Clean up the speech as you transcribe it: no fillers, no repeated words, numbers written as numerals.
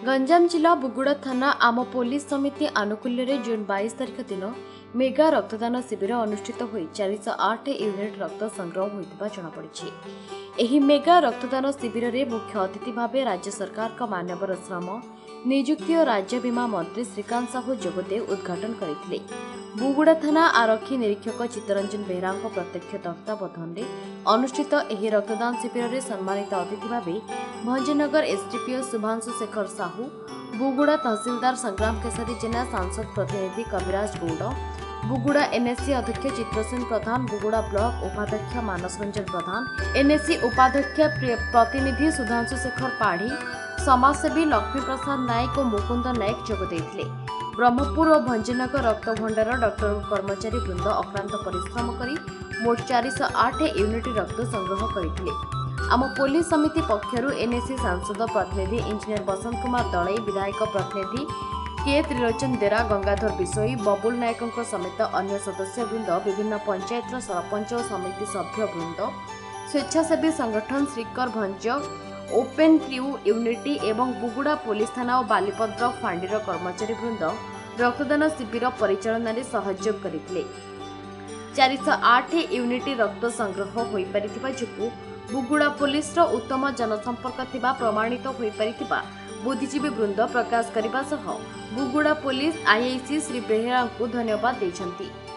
गंजाम जिला बुगुड़ा थाना आम पुलिस समिति आनुकूल्य जून 22 तारिख दिन मेगा रक्तदान शिविर अनुष्ठित हो 408 यूनिट रक्त संग्रह होता जमापड़ी। एही मेगा रक्तदान शिविर में मुख्य अतिथि भाव राज्य सरकार का मान्यवर श्रम नियुक्ति और राज्य बीमा मंत्री श्रीकांत साहू जोगदे उद्घाटन करते। बुगुड़ा थाना आरक्षी निरीक्षक चित्तरंजन बेहरा प्रत्यक्ष तत्वावधान में अनुष्ठित एही रक्तदान शिविर में सम्मानित अतिथि भाव भंजनगर एसडीपीओ शुभांशु शेखर साहू, बुगुड़ा तहसीलदार संग्राम केसरी जेना, सांसद प्रतिनिधि कविराज गौड़, बुगुड़ा एनएससी अध्यक्ष चित्रसेन प्रधान, बुगुड़ा ब्लॉक उपाध्यक्ष मानस रंजन प्रधान, एनएससी उपाध्यक्ष प्रतिनिधि सुधांशु शेखर पाढ़ी, समाजसेवी लक्ष्मी प्रसाद नायक और मुकुंद नायक जोगदे। ब्रह्मपुर और भंजनगर रक्त भंडार डॉक्टर कर्मचारी वृंद अक्लांत परिश्रम करी मोट 408 यूनिट रक्त संग्रह करते। आम पुलिस समिति पक्षरु एनएससी सांसद प्रतिनिधि इंजीनियर बसंत कुमार दलई, विधायक प्रतिनिधि के त्रिलोचन देरा, गंगाधर बिशोई, बबुल नायकों समेत अन्य सदस्य वृंद, विभिन्न पंचायत सरपंच और समिति सभ्य वृंद, स्वेच्छासेवी संगठन Srikar Bhanj, open crew unity एवं बुगुड़ा पुलिस थाना और बालीपद्र फांडीर कर्मचारी वृंद रक्तदान शिविर परिचालन में सहयोग करते। 408 यूनिट रक्त संग्रह हो पारिथिबा जोगु बुगुड़ा पुलिस उत्तम जनसंपर्क थिबा प्रमाणित हो पारिथिबा बुद्धिजीवी वृंद प्रकाश करने बुगुड़ा पुलिस आईआईसी श्री बेहेरा को धन्यवाद देछंती।